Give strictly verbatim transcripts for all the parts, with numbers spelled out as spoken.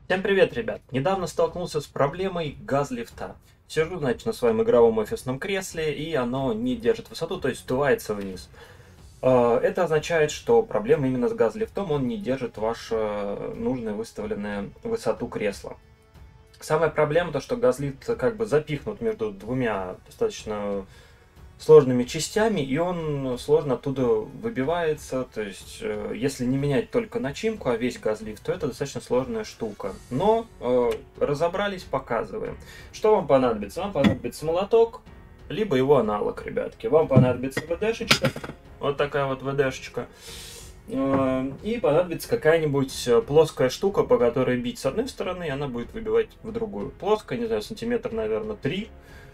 Всем привет, ребят! Недавно столкнулся с проблемой газ-лифта. Сижу, значит, на своем игровом офисном кресле, и оно не держит высоту, то есть сдувается вниз. А, Это означает, что проблема именно с газ-лифтом, он не держит вашу нужную выставленную высоту кресла. Самая проблема то, что газлифт как бы запихнут между двумя достаточно сложными частями, и он сложно оттуда выбивается. То есть, э, если не менять только начинку, а весь газлифт, то это достаточно сложная штука. Но э, разобрались, показываем. Что вам понадобится? Вам понадобится молоток, либо его аналог, ребятки. Вам понадобится ВДшечка, вот такая вот ВДшечка. Э, И понадобится какая-нибудь э, плоская штука, по которой бить с одной стороны, и она будет выбивать в другую. Плоская, не знаю, сантиметр, наверное, три.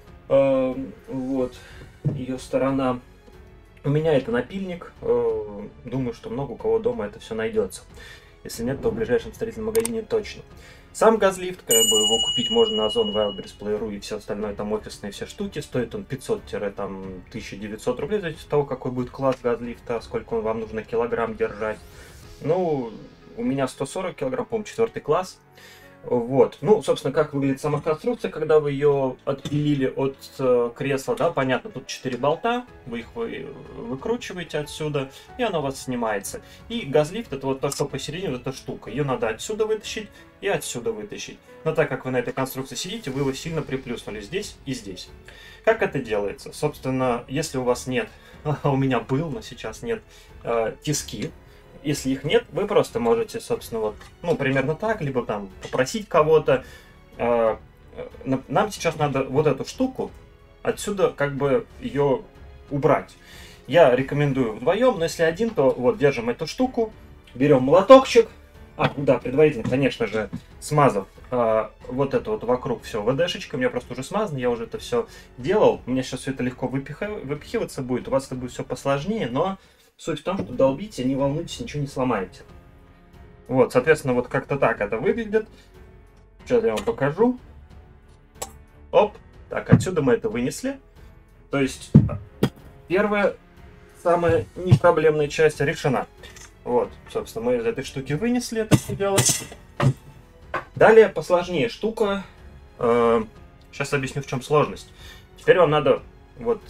Э, Вот ее сторона. У меня это напильник. Э, Думаю, что много у кого дома это все найдется. Если нет, то в ближайшем строительном магазине точно. Сам газлифт, как бы его купить можно на Озон, Wildberries, Play.ru и все остальное, там офисные все штуки. Стоит он пятьсот-тысяча девятьсот рублей, зависит от того, какой будет класс газлифта, сколько он вам нужно килограмм держать. Ну, у меня сто сорок килограмм, по-моему, четвертый класс. Вот. Ну, собственно, как выглядит сама конструкция, когда вы ее отпилили от э, кресла, да, понятно, тут четыре болта, вы их вы, выкручиваете отсюда, и она у вас снимается. И газлифт — это вот то, что посередине, вот эта штука. Ее надо отсюда вытащить и отсюда вытащить. Но так как вы на этой конструкции сидите, вы его сильно приплюснули здесь и здесь. Как это делается? Собственно, если у вас нет, а у меня был, но сейчас нет, э, тиски. Если их нет, вы просто можете, собственно, вот, ну, примерно так, либо там попросить кого-то. Э, э, Нам сейчас надо вот эту штуку отсюда как бы ее убрать. Я рекомендую вдвоем, но если один, то вот держим эту штуку, берем молоточек. А, да, предварительно, конечно же, смазав э, вот это вот вокруг все ВДшечкой, у меня просто уже смазано, я уже это все делал. У меня сейчас все это легко выпиха- выпихиваться будет, у вас это будет все посложнее, но суть в том, что долбите, не волнуйтесь, ничего не сломаете. Вот, соответственно, вот как-то так это выглядит. Сейчас я вам покажу. Оп, так, отсюда мы это вынесли. То есть, первая, самая непроблемная часть решена. Вот, собственно, мы из этой штуки вынесли это все дело. Далее посложнее штука. Сейчас объясню, в чем сложность. Теперь вам надо, вот,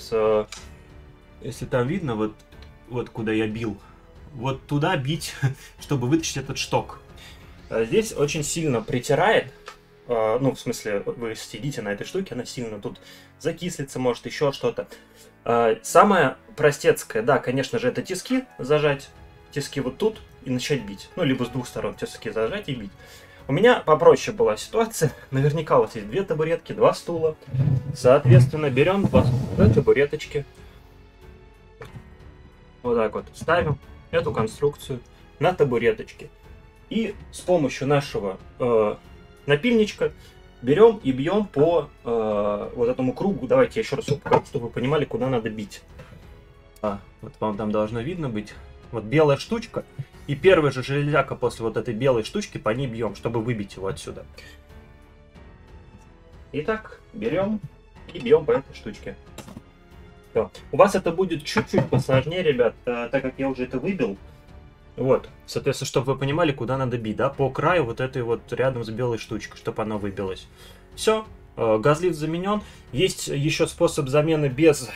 если там видно, вот, вот куда я бил, вот туда бить, чтобы вытащить этот шток. Здесь очень сильно притирает. Ну, в смысле, вы сидите на этой штуке, она сильно тут закислится, может, еще что-то. Самое простецкое, да, конечно же, это тиски зажать. Тиски вот тут и начать бить. Ну, либо с двух сторон тиски зажать и бить. У меня попроще была ситуация. Наверняка у вас есть две табуретки, два стула. Соответственно, берем два табуреточки. Вот так вот ставим эту конструкцию на табуреточки. И с помощью нашего э, напильничка берем и бьем по э, вот этому кругу. Давайте я еще раз покажу, чтобы вы понимали, куда надо бить. А, вот вам там должно видно быть. Вот белая штучка. И первая же железяка после вот этой белой штучки, по ней бьем, чтобы выбить его отсюда. Итак, берем и бьем по этой штучке. Все. У вас это будет чуть-чуть посложнее, ребят, так как я уже это выбил. Вот, соответственно, чтобы вы понимали, куда надо бить, да, по краю вот этой вот рядом с белой штучкой, чтобы она выбилась. Все, газлифт заменен. Есть еще способ замены без,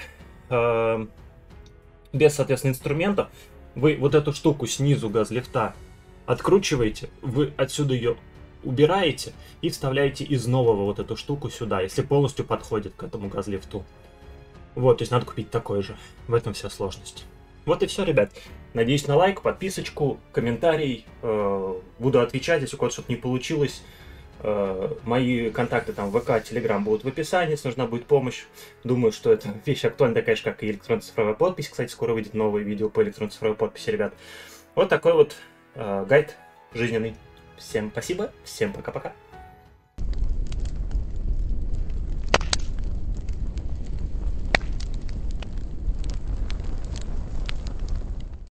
без, соответственно, инструментов. Вы вот эту штуку снизу газлифта откручиваете, вы отсюда ее убираете и вставляете из нового вот эту штуку сюда, если полностью подходит к этому газлифту. Вот, то есть надо купить такой же. В этом вся сложность. Вот и все, ребят. Надеюсь на лайк, подписочку, комментарий. Э, буду отвечать, если у кого-то что-то не получилось. Э, мои контакты там в ВК, Телеграм будут в описании, если нужна будет помощь. Думаю, что эта вещь актуальна такая же, как и электронно-цифровая подпись. Кстати, скоро выйдет новое видео по электронно-цифровой подписи, ребят. Вот такой вот э, гайд жизненный. Всем спасибо, всем пока-пока.